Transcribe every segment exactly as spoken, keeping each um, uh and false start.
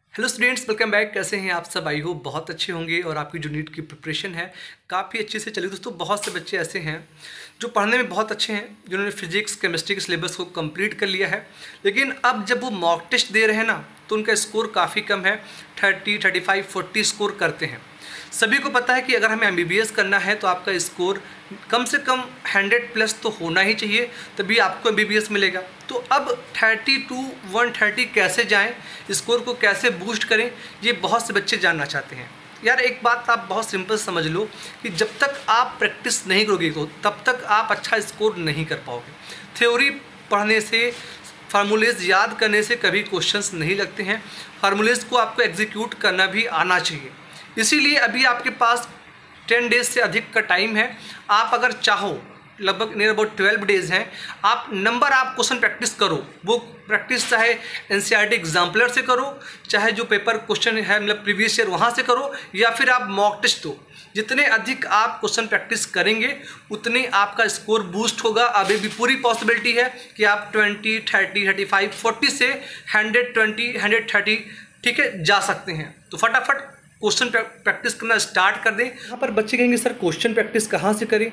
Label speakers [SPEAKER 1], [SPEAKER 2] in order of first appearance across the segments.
[SPEAKER 1] Hello students, welcome back. कैसे हैं आप सब? आई होप बहुत अच्छे होंगे और आपकी जो नीट की प्रिपरेशन है काफ़ी अच्छे से चली। दोस्तों, बहुत से बच्चे ऐसे हैं जो पढ़ने में बहुत अच्छे हैं, जिन्होंने फिजिक्स केमिस्ट्री के सिलेबस को कंप्लीट कर लिया है, लेकिन अब जब वो मॉक टेस्ट दे रहे हैं ना, तो उनका स्कोर काफ़ी कम है। Thirty thirty five forty score करते हैं। सभी को पता है कि अगर हमें एमबीबीएस करना है तो आपका स्कोर कम से कम हंड्रेड प्लस तो होना ही चाहिए, तभी आपको एमबीबीएस मिलेगा। तो अब थर्टी टू वन थर्टी कैसे जाएं, स्कोर को कैसे बूस्ट करें, ये बहुत से बच्चे जानना चाहते हैं। यार, एक बात आप बहुत सिंपल समझ लो कि जब तक आप प्रैक्टिस नहीं करोगे तो तब तक आप अच्छा स्कोर नहीं कर पाओगे। थ्योरी पढ़ने से, फार्मूलेज याद करने से कभी क्वेश्चंस नहीं लगते हैं। फार्मूलेज को आपको एग्जीक्यूट करना भी आना चाहिए। इसीलिए अभी आपके पास टेन डेज से अधिक का टाइम है। आप अगर चाहो, लगभग नियर अबाउट ट्वेल्व डेज हैं, आप नंबर आप क्वेश्चन प्रैक्टिस करो। वो प्रैक्टिस चाहे एनसीईआरटी एग्जाम्पलर से करो, चाहे जो पेपर क्वेश्चन है मतलब प्रीवियस ईयर वहाँ से करो, या फिर आप मॉक टेस्ट दो। जितने अधिक आप क्वेश्चन प्रैक्टिस करेंगे उतने आपका स्कोर बूस्ट होगा। अभी भी पूरी पॉसिबिलिटी है कि आप twenty thirty thirty five forty से हंड्रेड ट्वेंटी हंड्रेड थर्टी ठीक है जा सकते हैं। तो फटाफट क्वेश्चन प्रैक्टिस करना स्टार्ट कर दें। यहाँ पर बच्चे कहेंगे सर क्वेश्चन प्रैक्टिस कहाँ से करें?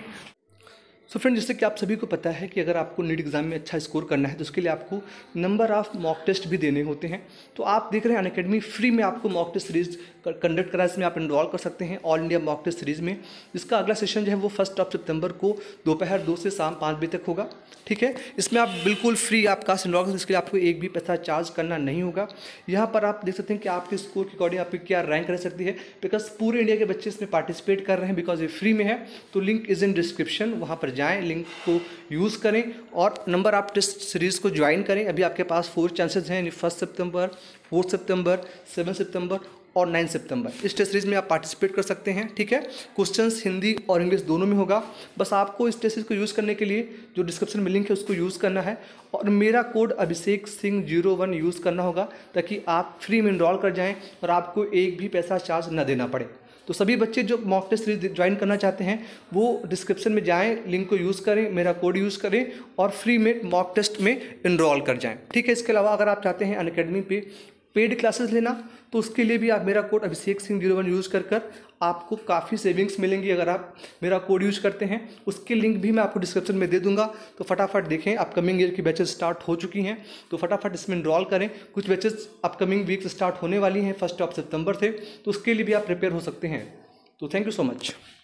[SPEAKER 1] सो फ्रेंड, जैसे कि आप सभी को पता है कि अगर आपको नीट एग्जाम में अच्छा स्कोर करना है तो उसके लिए आपको नंबर ऑफ मॉक टेस्ट भी देने होते हैं। तो आप देख रहे हैं अनअकैडमी फ्री में आपको मॉक टेस्ट सीरीज कंडक्ट करा, इसमें आप इनरोल कर सकते हैं all India mock test series में। इसका अगला सेशन जो है वो फर्स्ट ऑफ सितंबर को दोपहर दो से शाम पाँच बजे तक होगा। ठीक है, इसमें आप बिल्कुल फ्री आप क्लास इनरोल कर सकते हैं। इसके लिए आपको एक भी पैसा चार्ज करना नहीं होगा। यहाँ पर आप देख सकते हैं कि आपके स्कोर के अकॉर्डिंग आपकी क्या रैंक रह सकती है, बिकॉज पूरे इंडिया के बच्चे इसमें पार्टिसिपेट कर रहे हैं, बिकॉज ये फ्री में है। तो लिंक इज इन डिस्क्रिप्शन, वहाँ पर जाएँ, लिंक को यूज़ करें और नंबर ऑफ टेस्ट सीरीज़ को ज्वाइन करें। अभी आपके पास फोर चांसेस हैं, फर्स्ट सितंबर, फोर्थ सितंबर, सेवन सितंबर और नाइन सितंबर। इस टेस्ट सीरीज में आप पार्टिसिपेट कर सकते हैं। ठीक है, क्वेश्चंस हिंदी और इंग्लिश दोनों में होगा। बस आपको इस टेस्ट सीरीज को यूज़ करने के लिए जो डिस्क्रिप्शन में लिंक है उसको यूज़ करना है और मेरा code Abhishek Singh zero one use करना होगा, ताकि आप फ्री में इनरोल कर जाएँ और आपको एक भी पैसा चार्ज न देना पड़े। तो सभी बच्चे जो मॉक टेस्ट सीरीज ज्वाइन करना चाहते हैं वो डिस्क्रिप्शन में जाएं, लिंक को यूज़ करें, मेरा कोड यूज़ करें और फ्री में मॉक टेस्ट में इनरोल कर जाएं। ठीक है, इसके अलावा अगर आप चाहते हैं अनअकैडमी पे पेड क्लासेस लेना तो उसके लिए भी आप मेरा code Abhishek Singh zero one use कर कर आपको काफ़ी सेविंग्स मिलेंगी अगर आप मेरा कोड यूज़ करते हैं। उसकी लिंक भी मैं आपको डिस्क्रिप्शन में दे दूंगा। तो फटाफट देखें, अपकमिंग ईयर की बैचेस स्टार्ट हो चुकी हैं, तो फटाफट इसमें इनरोल करें। कुछ बैचेस अपकमिंग वीक स्टार्ट होने वाली हैं फर्स्ट ऑफ सितंबर से, तो उसके लिए भी आप प्रिपेयर हो सकते हैं। तो थैंक यू सो मच।